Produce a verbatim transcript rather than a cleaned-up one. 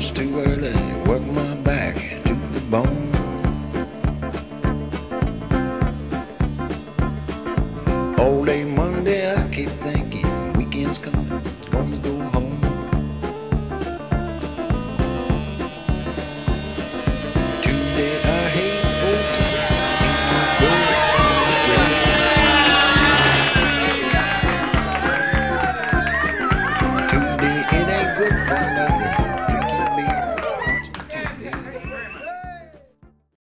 rose too early, worked my back to the bone. All day